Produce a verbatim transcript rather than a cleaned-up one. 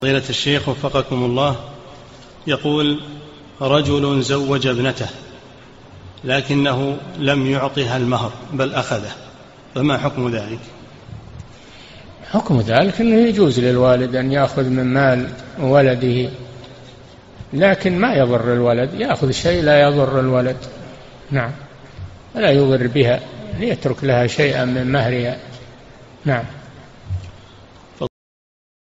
فضيلة الشيخ وفقكم الله، يقول: رجل زوج ابنته لكنه لم يعطها المهر بل أخذه، فما حكم ذلك؟ حكم ذلك أنه يجوز للوالد أن يأخذ من مال ولده، لكن ما يضر الولد، يأخذ شيء لا يضر الولد، نعم، ولا يضر بها، ليترك لها شيئا من مهرها، نعم.